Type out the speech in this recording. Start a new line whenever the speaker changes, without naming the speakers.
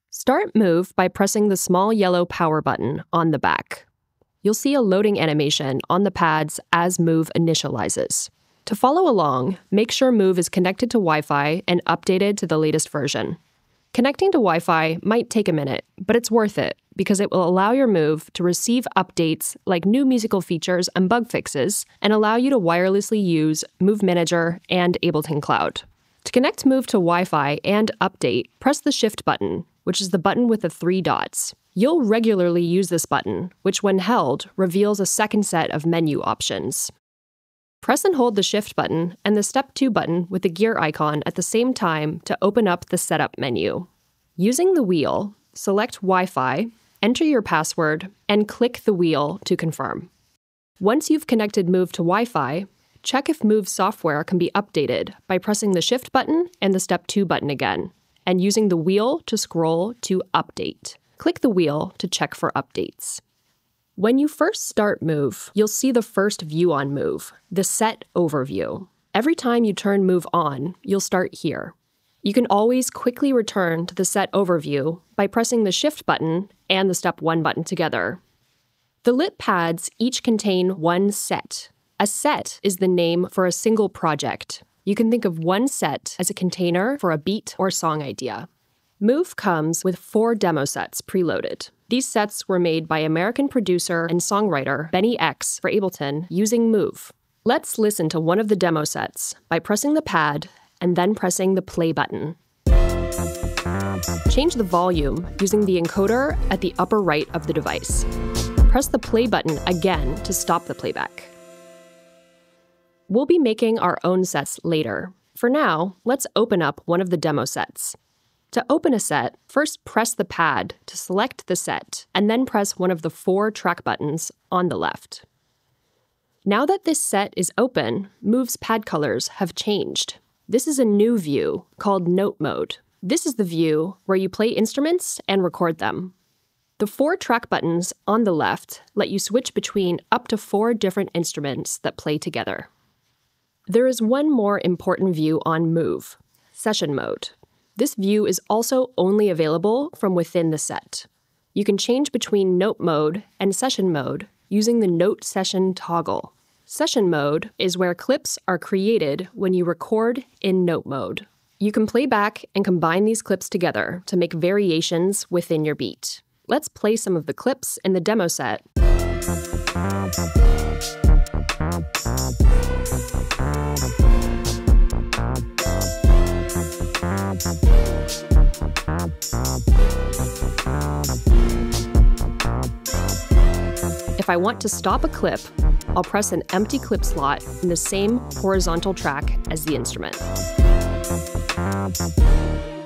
Start Move by pressing the small yellow power button on the back. You'll see a loading animation on the pads as Move initializes. To follow along, make sure Move is connected to Wi-Fi and updated to the latest version. Connecting to Wi-Fi might take a minute, but it's worth it because it will allow your Move to receive updates like new musical features and bug fixes and allow you to wirelessly use Move Manager and Ableton Cloud. To connect Move to Wi-Fi and update, press the Shift button, which is the button with the 3 dots. You'll regularly use this button, which when held, reveals a second set of menu options. Press and hold the Shift button and the Step 2 button with the gear icon at the same time to open up the Setup menu. Using the wheel, select Wi-Fi, enter your password, and click the wheel to confirm. Once you've connected Move to Wi-Fi, check if Move software can be updated by pressing the Shift button and the Step 2 button again, and using the wheel to scroll to Update. Click the wheel to check for updates. When you first start Move, you'll see the first view on Move, the Set Overview. Every time you turn Move on, you'll start here. You can always quickly return to the Set Overview by pressing the Shift button and the Step 1 button together. The lit pads each contain one set. A set is the name for a single project. You can think of one set as a container for a beat or song idea. Move comes with 4 demo sets preloaded. These sets were made by American producer and songwriter Benny X for Ableton using Move. Let's listen to one of the demo sets by pressing the pad and then pressing the play button. Change the volume using the encoder at the upper right of the device. Press the play button again to stop the playback. We'll be making our own sets later. For now, let's open up one of the demo sets. To open a set, first press the pad to select the set, and then press one of the 4 track buttons on the left. Now that this set is open, Move's pad colors have changed. This is a new view called Note Mode. This is the view where you play instruments and record them. The 4 track buttons on the left let you switch between up to 4 different instruments that play together. There is one more important view on Move, Session Mode. This view is also only available from within the set. You can change between Note Mode and Session Mode using the Note Session toggle. Session Mode is where clips are created when you record in Note Mode. You can play back and combine these clips together to make variations within your beat. Let's play some of the clips in the demo set. If I want to stop a clip, I'll press an empty clip slot in the same horizontal track as the instrument.